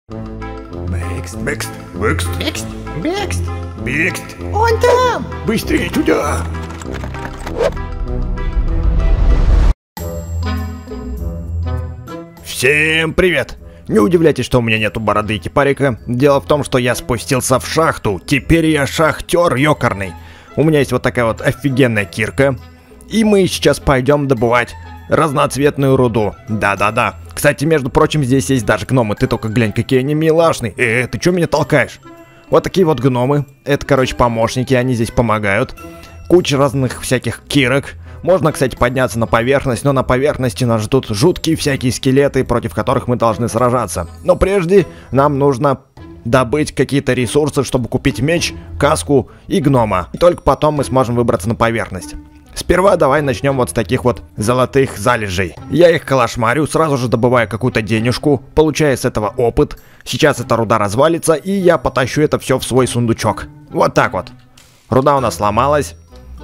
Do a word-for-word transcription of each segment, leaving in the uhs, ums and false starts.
Бэкст, бэкст, бэкст, Бекст, бекст, бэкст. он там! Быстрее туда! Всем привет! Не удивляйтесь, что у меня нету бороды и кипарика. Дело в том, что я спустился в шахту. Теперь я шахтер ёкарный. У меня есть вот такая вот офигенная кирка. И мы сейчас пойдем добывать разноцветную руду. Да-да-да. Кстати, между прочим, здесь есть даже гномы. Ты только глянь, какие они милашные. Э, ты чё меня толкаешь? Вот такие вот гномы. Это, короче, помощники. Они здесь помогают. Куча разных всяких кирок. Можно, кстати, подняться на поверхность, но на поверхности нас ждут жуткие всякие скелеты, против которых мы должны сражаться. Но прежде нам нужно добыть какие-то ресурсы, чтобы купить меч, каску и гнома. И только потом мы сможем выбраться на поверхность. Сперва давай начнем вот с таких вот золотых залежей. Я их калашмарю, сразу же добываю какую-то денежку, получаю с этого опыт. Сейчас эта руда развалится, и я потащу это все в свой сундучок. Вот так вот. Руда у нас сломалась.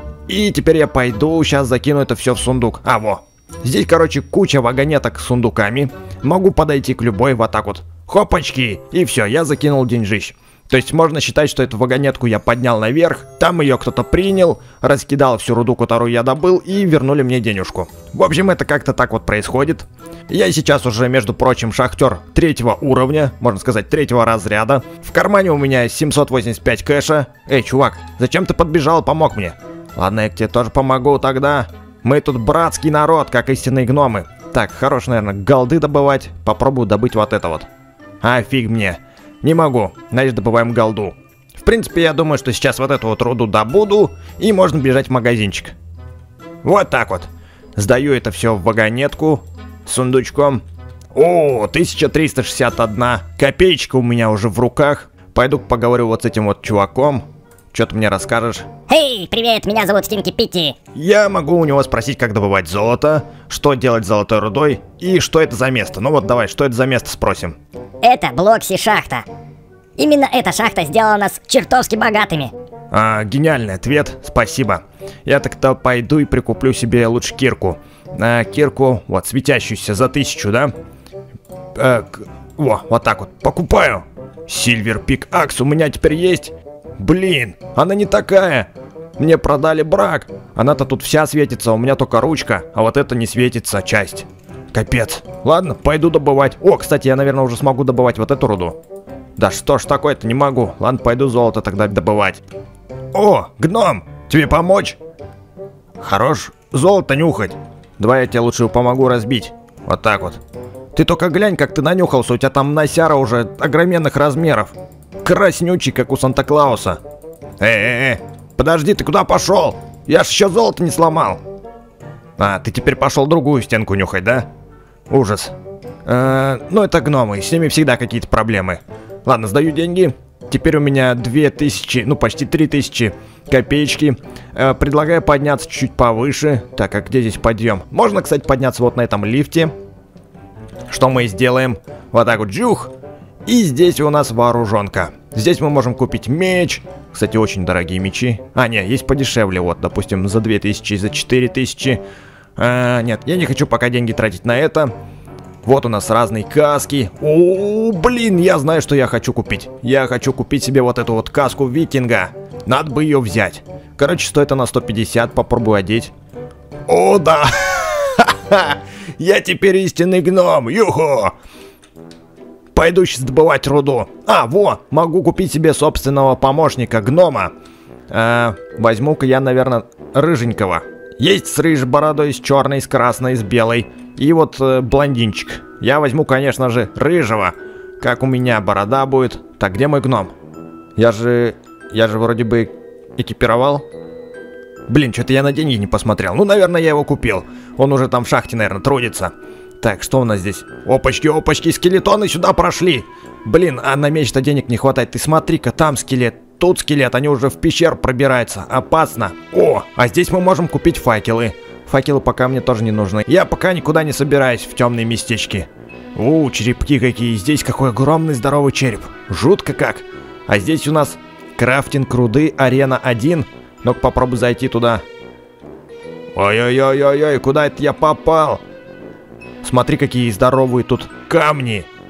И теперь я пойду, сейчас закину это все в сундук. А, во. Здесь, короче, куча вагонеток с сундуками. Могу подойти к любой вот так вот. Хопачки. И все, я закинул деньжищ. То есть можно считать, что эту вагонетку я поднял наверх, там ее кто-то принял, раскидал всю руду, которую я добыл, и вернули мне денежку. В общем, это как-то так вот происходит. Я сейчас уже, между прочим, шахтер третьего уровня, можно сказать, третьего разряда. В кармане у меня семьсот восемьдесят пять кэша. Эй, чувак, зачем ты подбежал, помог мне? Ладно, я тебе тоже помогу тогда. Мы тут братский народ, как истинные гномы. Так, хорош, наверное, голды добывать. Попробую добыть вот это вот. А, фиг мне. Не могу, значит добываем голду. В принципе, я думаю, что сейчас вот эту вот руду добуду, и можно бежать в магазинчик. Вот так вот. Сдаю это все в вагонетку с сундучком. О, тысяча триста шестьдесят одна копеечка у меня уже в руках. Пойду поговорю вот с этим вот чуваком. Что ты мне расскажешь? Эй, привет, меня зовут Стинки Питти. Я могу у него спросить, как добывать золото, что делать с золотой рудой и что это за место. Ну вот давай, что это за место, спросим. Это Блокси шахта. Именно эта шахта сделала нас чертовски богатыми. А, гениальный ответ, спасибо. Я так-то пойду и прикуплю себе лучше кирку. А, кирку, вот, светящуюся за тысячу, да? А, к... Во, вот так вот, покупаю. Сильвер Пик Акс у меня теперь есть. Блин, она не такая. Мне продали брак. Она-то тут вся светится, у меня только ручка, а вот это не светится часть. Капец. Ладно, пойду добывать. О, кстати, я, наверное, уже смогу добывать вот эту руду. Да что ж такое-то, не могу. Ладно, пойду золото тогда добывать. О, гном, тебе помочь? Хорош золото нюхать. Давай я тебе лучше помогу разбить. Вот так вот. Ты только глянь, как ты нанюхался, у тебя там носяра уже огроменных размеров. Краснючий, как у Санта-Клауса. Э-э-э, подожди, ты куда пошел? Я ж еще золото не сломал. А, ты теперь пошел другую стенку нюхать, да? Ужас. Э-э, ну это гномы, с ними всегда какие-то проблемы. Ладно, сдаю деньги. Теперь у меня две тысячи, ну почти три тысячи копеечки. Э, предлагаю подняться чуть-чуть повыше. Так, а где здесь подъем? Можно, кстати, подняться вот на этом лифте. Что мы и сделаем. Вот так вот, джух. И здесь у нас вооруженка. Здесь мы можем купить меч. Кстати, очень дорогие мечи. А, нет, есть подешевле. Вот, допустим, за две тысячи, за четыре тысячи. А, нет, я не хочу пока деньги тратить на это. Вот у нас разные каски. О, блин, я знаю, что я хочу купить. Я хочу купить себе вот эту вот каску викинга. Надо бы ее взять. Короче, стоит она сто пятьдесят. Попробую одеть. О, да. Я теперь истинный гном. Юху. Пойду сейчас добывать руду. А, во, могу купить себе собственного помощника, гнома. Э, возьму-ка я, наверное, рыженького. Есть с рыжей бородой, с черной, с красной, с белой. И вот э, блондинчик. Я возьму, конечно же, рыжего. Как у меня борода будет. Так, где мой гном? Я же... Я же вроде бы экипировал. Блин, что-то я на деньги не посмотрел. Ну, наверное, я его купил. Он уже там в шахте, наверное, трудится. Так, что у нас здесь? Опачки, опачки, скелетоны сюда прошли. Блин, а на меч-то денег не хватает. Ты смотри-ка, там скелет, тут скелет. Они уже в пещеру пробираются. Опасно. О, а здесь мы можем купить факелы. Факелы пока мне тоже не нужны. Я пока никуда не собираюсь в темные местечки. У, черепки какие. Здесь какой огромный здоровый череп. Жутко как. А здесь у нас крафтинг руды, арена один. Ну-ка попробуй зайти туда. Ой-ой-ой-ой-ой, куда это я попал? Смотри, какие здоровые тут камни.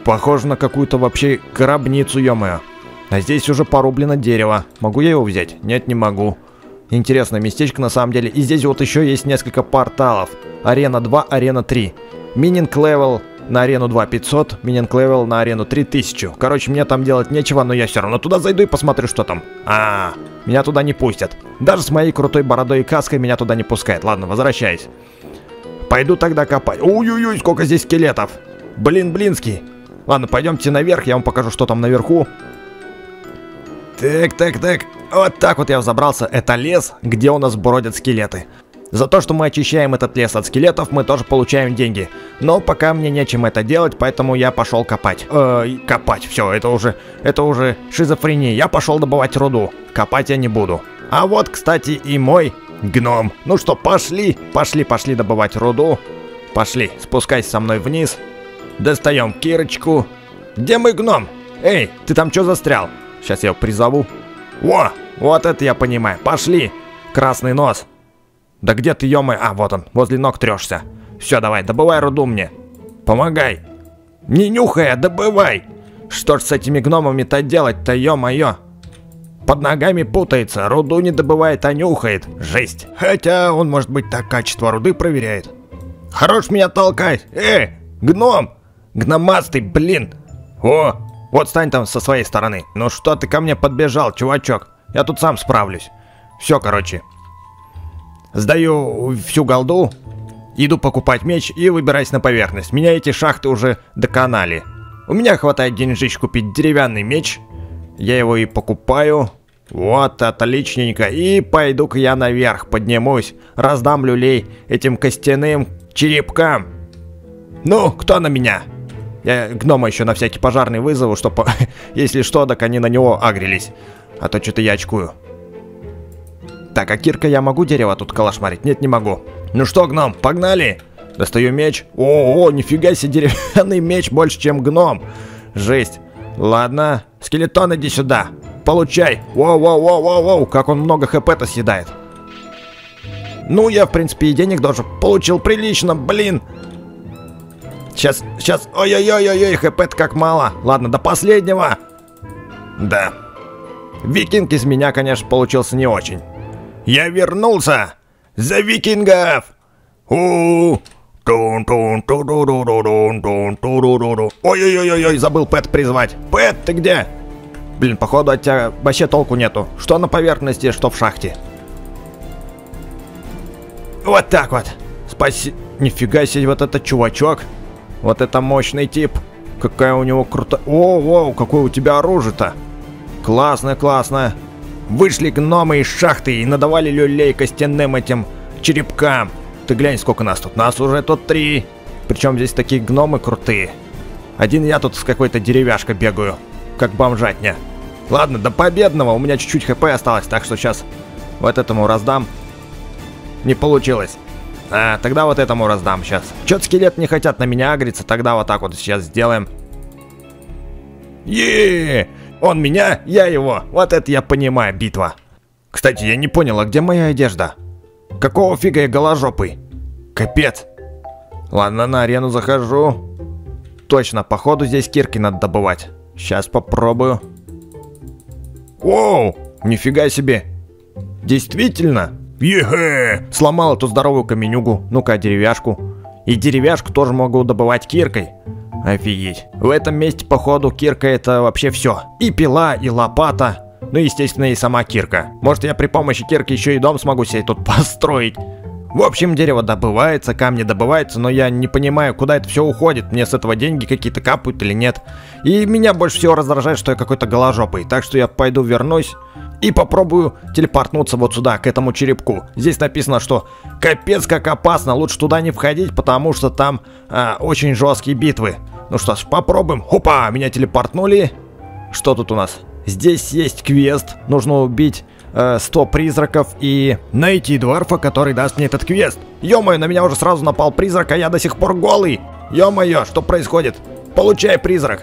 Похоже на какую-то вообще гробницу, ё-моё. А здесь уже порублено дерево. Могу я его взять? Нет, не могу. Интересное местечко на самом деле. И здесь вот еще есть несколько порталов. Арена два, Арена три. Мининг левел на Арену два пятьсот, Мининг левел на Арену три тысячи. Короче, мне там делать нечего, но я все равно туда зайду и посмотрю, что там. А, -а, -а меня туда не пустят. Даже с моей крутой бородой и каской меня туда не пускают. Ладно, возвращаюсь. Пойду тогда копать. Ой-ой-ой, сколько здесь скелетов. Блин, блинский. Ладно, пойдемте наверх, я вам покажу, что там наверху. Так, так, так. Вот так вот я взобрался. Это лес, где у нас бродят скелеты. За то, что мы очищаем этот лес от скелетов, мы тоже получаем деньги. Но пока мне нечем это делать, поэтому я пошел копать. Э, копать, все, это уже, это уже шизофрения. Я пошел добывать руду. Копать я не буду. А вот, кстати, и мой гном. Ну что, пошли, пошли, пошли добывать руду. Пошли, спускайся со мной вниз. Достаем кирочку. Где мой гном? Эй, ты там что застрял? Сейчас я его призову. О, вот это я понимаю. Пошли, красный нос. Да где ты, ё-моё? А, вот он, возле ног трешься. Все, давай, добывай руду мне. Помогай. Не нюхай, а добывай. Что ж с этими гномами-то делать-то, ё-моё? Под ногами путается, руду не добывает, а нюхает. Жесть. Хотя он, может быть, так качество руды проверяет. Хорош меня толкать. Эй, гном. Гномастый, блин. О, вот стань там со своей стороны. Ну что ты ко мне подбежал, чувачок? Я тут сам справлюсь. Все, короче. Сдаю всю голду, иду покупать меч и выбираюсь на поверхность. Меня эти шахты уже доконали. У меня хватает денежищ купить деревянный меч. Я его и покупаю. Вот, отличненько. И пойду-ка я наверх, поднимусь, раздам люлей этим костяным черепкам. Ну, кто на меня? Я гнома еще на всякий пожарный вызову, чтобы, если что, так они на него агрились. А то что-то я очкую. Так, а кирка я могу дерево тут калашмарить? Нет, не могу. Ну что, гном, погнали? Достаю меч. О, -о нифига себе, деревянный меч больше, чем гном. Жесть. Ладно, скелетон, иди сюда. Получай. Воу-воу-воу-воу-воу, как он много хп-то съедает. Ну, я, в принципе, и денег тоже получил прилично, блин. Сейчас, сейчас, ой-ой-ой-ой, хп-то как мало. Ладно, до последнего. Да. Викинг из меня, конечно, получился не очень. Я вернулся! За викингов! У Ой-ой-ой-ой, забыл Пэт призвать. Пэт, ты где? Блин, походу от тебя вообще толку нету. Что на поверхности, что в шахте. Вот так вот. Спасибо. Нифига себе, вот этот чувачок. Вот это мощный тип. Какая у него крутая... О-о, какое у тебя оружие-то. Классно, классно. Вышли гномы из шахты и надавали люлей костяным этим черепкам. Ты глянь, сколько нас тут. Нас уже тут три. Причем здесь такие гномы крутые. Один я тут с какой-то деревяшкой бегаю. Как бомжатня. Ладно, до победного. У меня чуть-чуть хп осталось, так что сейчас вот этому раздам. Не получилось. А, тогда вот этому раздам сейчас. Чё-то скелет не хотят на меня агриться, тогда вот так вот сейчас сделаем. Еее! Он меня, я его. Вот это я понимаю, битва. Кстати, я не понял, а где моя одежда? Какого фига я голожопый? Капец. Ладно, на арену захожу. Точно, походу здесь кирки надо добывать. Сейчас попробую. Оу, нифига себе. Действительно? Ехе! Сломал эту здоровую каменюгу. Ну-ка, деревяшку. И деревяшку тоже могу добывать киркой. Офигеть. В этом месте, походу, кирка это вообще все. И пила, и лопата. Ну, естественно, и сама кирка. Может, я при помощи кирки еще и дом смогу себе тут построить. В общем, дерево добывается, камни добываются, но я не понимаю, куда это все уходит. Мне с этого деньги какие-то капают или нет. И меня больше всего раздражает, что я какой-то голожопый. Так что я пойду вернусь и попробую телепортнуться вот сюда, к этому черепку. Здесь написано, что капец как опасно, лучше туда не входить, потому что там а, очень жесткие битвы. Ну что ж, попробуем. Хопа, меня телепортнули. Что тут у нас? Здесь есть квест. Нужно убить э, сто призраков и найти дварфа, который даст мне этот квест. Ё-моё, на меня уже сразу напал призрак, а я до сих пор голый. Ё-моё, что происходит? Получай, призрак.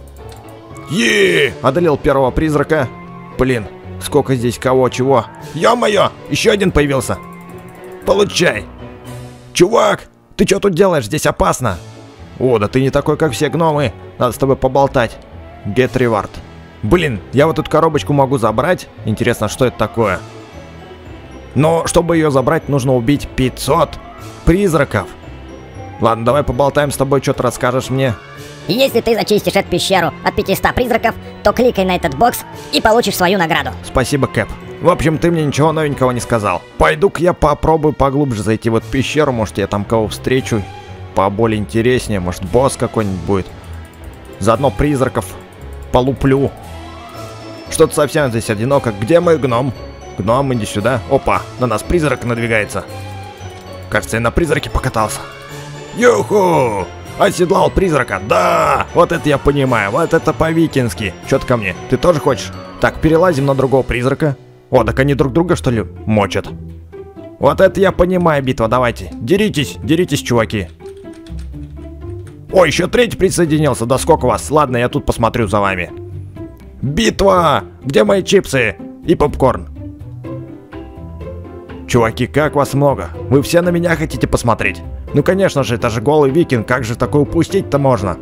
Е, одолел первого призрака. Блин, сколько здесь кого, чего. Ё-моё, еще один появился. Получай. Чувак, ты что тут делаешь? Здесь опасно. О, да ты не такой, как все гномы. Надо с тобой поболтать. Get reward. Блин, я вот эту коробочку могу забрать. Интересно, что это такое? Но чтобы ее забрать, нужно убить пятьсот призраков. Ладно, давай поболтаем с тобой, что ты расскажешь мне. Если ты зачистишь эту пещеру от пятисот призраков, то кликай на этот бокс и получишь свою награду. Спасибо, Кэп. В общем, ты мне ничего новенького не сказал. Пойду-ка я попробую поглубже зайти в эту пещеру. Может, я там кого встречу поболее интереснее. Может, босс какой-нибудь будет. Заодно призраков полуплю. Что-то совсем здесь одиноко. Где мой гном? Гном, иди сюда. Опа, на нас призрак надвигается. Кажется, я на призраке покатался. Юху! Оседлал призрака, да! Вот это я понимаю, вот это по-викински. Чё ты ко мне? Ты тоже хочешь? Так, перелазим на другого призрака. О, так они друг друга, что ли, мочат? Вот это я понимаю, битва, давайте. Деритесь, деритесь, чуваки. О, еще третий присоединился, да сколько вас? Ладно, я тут посмотрю за вами. Битва! Где мои чипсы и попкорн? Чуваки, как вас много? Вы все на меня хотите посмотреть? Ну конечно же, это же голый викинг, как же такое упустить-то можно?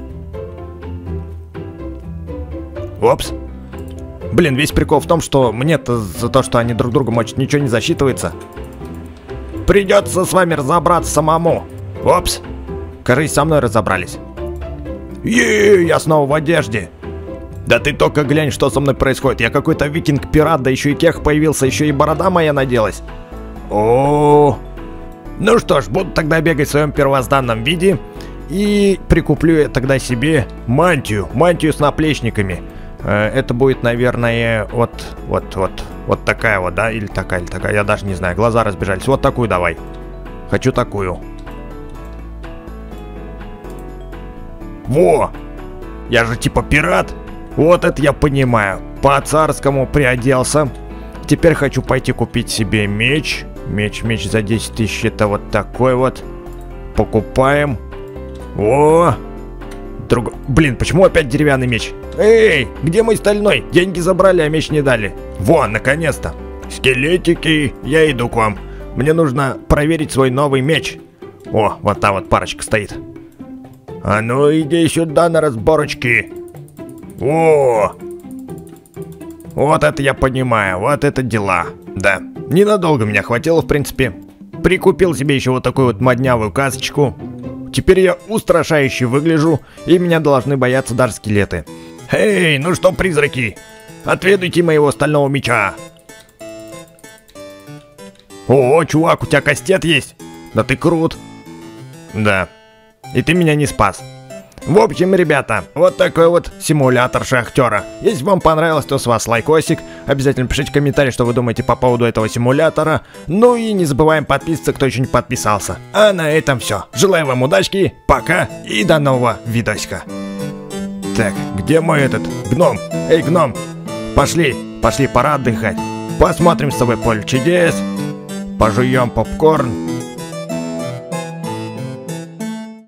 Опс. Блин, весь прикол в том, что мне-то за то, что они друг друга мочат, ничего не засчитывается. Придется с вами разобраться самому. Опс. Кажись, со мной разобрались. Е, я снова в одежде. Да ты только глянь, что со мной происходит. Я какой-то викинг-пират, да еще и кех появился, еще и борода моя наделась. О, ну что ж, буду тогда бегать в своем первозданном виде. И прикуплю я тогда себе мантию, мантию с наплечниками. Это будет, наверное, вот, вот, вот, вот такая вот, да, или такая, или такая, я даже не знаю, глаза разбежались. Вот такую давай. Хочу такую. Во! Я же типа пират. Вот это я понимаю. По-царскому приоделся. Теперь хочу пойти купить себе меч. Меч, меч за десять тысяч, это вот такой вот. Покупаем. О! Друг... Блин, почему опять деревянный меч? Эй, где мой стальной? Деньги забрали, а меч не дали. Во, наконец-то. Скелетики, я иду к вам. Мне нужно проверить свой новый меч. О, вот та вот парочка стоит. А ну иди сюда на разборочки. О! Вот это я понимаю, вот это дела. Да, ненадолго меня хватило, в принципе. Прикупил себе еще вот такую вот моднявую касочку. Теперь я устрашающе выгляжу, и меня должны бояться даже скелеты. Эй, ну что, призраки, отведайте моего стального меча. О, чувак, у тебя кастет есть? Да ты крут. Да, и ты меня не спас. В общем, ребята, вот такой вот симулятор шахтера. Если вам понравилось, то с вас лайкосик. Обязательно пишите комментарий, что вы думаете по поводу этого симулятора. Ну и не забываем подписываться, кто еще не подписался. А на этом все. Желаю вам удачки, пока и до нового видосика. Так, где мой этот гном? Эй, гном, пошли, пошли, пора отдыхать. Посмотрим с тобой поле чудес. Пожуем попкорн.